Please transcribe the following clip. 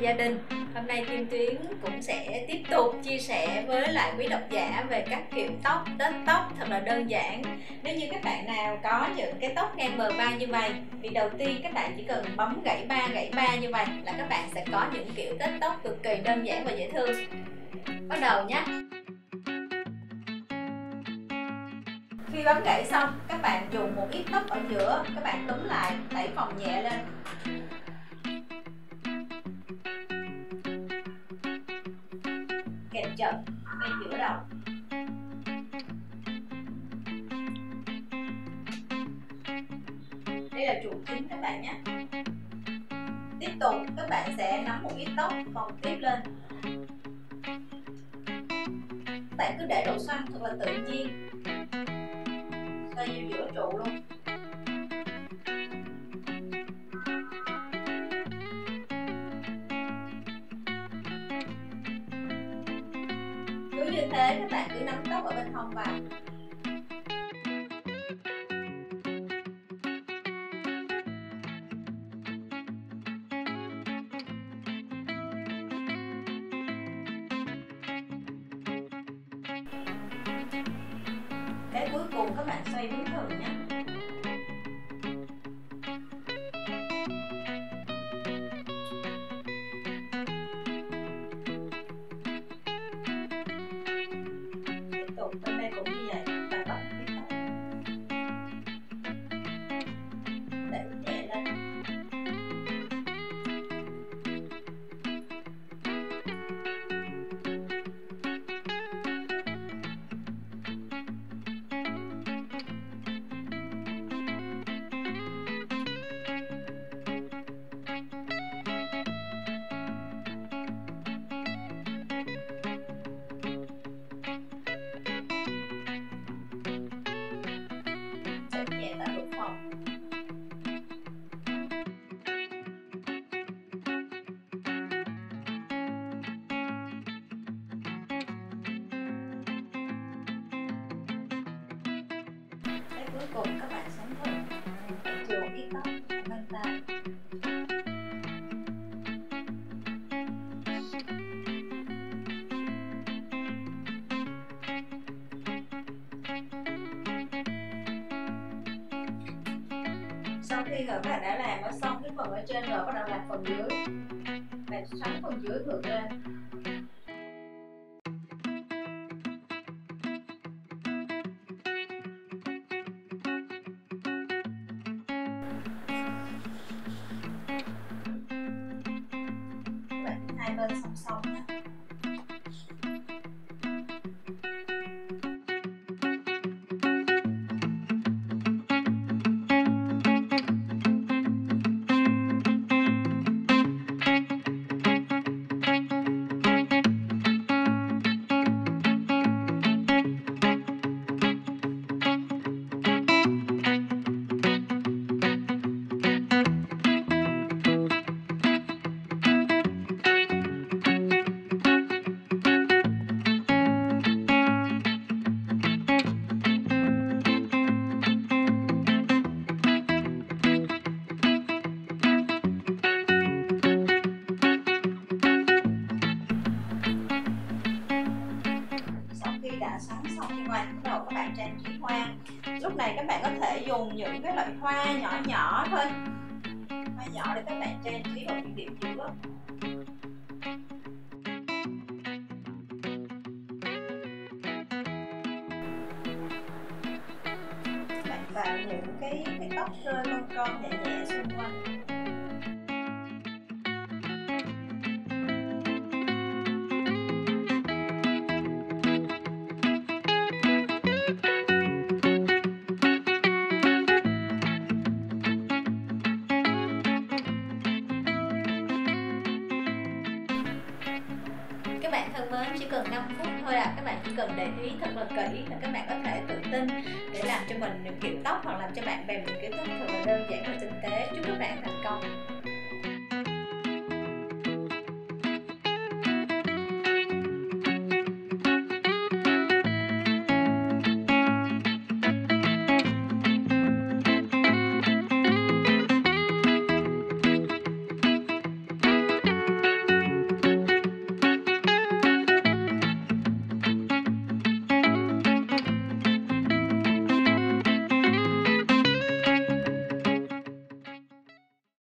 gia đình. Hôm nay Kim Tuyến cũng sẽ tiếp tục chia sẻ với lại quý độc giả về các kiểu tóc, tết tóc thật là đơn giản. Nếu như các bạn nào có những cái tóc ngang bờ vai như vậy, thì đầu tiên các bạn chỉ cần bấm gãy ba như vậy là các bạn sẽ có những kiểu tết tóc cực kỳ đơn giản và dễ thương. Bắt đầu nhé. Khi bấm gãy xong, các bạn dùng một ít tóc ở giữa, các bạn túm lại, đẩy vòng nhẹ lên. Kẹp chật ngay giữa đầu. Đây là trụ chính các bạn nhé. Tiếp tục các bạn sẽ nắm một ít tóc vòng tiếp lên. Các bạn cứ để độ xoăn thật là tự nhiên, xoay vô giữa trụ luôn. Cứ như thế các bạn cứ nắm tóc ở bên hông vào. Cái cuối cùng các bạn xoay đúng thường nhé. Tiếp tục bên đây cũng như vậy, và tóc tiếp tục. Đẩy nhẹ lên. Nhẹ tại nút phòng. Cái cuối cùng các bạn sánh thử, chừa một ít tóc bên tai. Sau khi các bạn đã làm xong cái phần ở trên rồi, bắt đầu làm phần dưới. Bạn xoắn phần dưới ngược lên. Các bạn hai bên song song nhé. Đã sắn xong như vậy, bắt đầu các bạn trang trí hoa. Lúc này các bạn có thể dùng những cái loại hoa nhỏ nhỏ thôi, hoa nhỏ để các bạn trang trí vào cái điểm giữa. Các bạn vào những cái tóc rơi con nhẹ nhẹ xung quanh. Các bạn thân mến, chỉ cần 5 phút thôi à. Các bạn chỉ cần để ý thật là kỹ là các bạn có thể tự tin để làm cho mình những kiểu tóc hoặc làm cho bạn bè những kiểu tóc thật là đơn giản và tinh tế. Chúc các bạn thành công.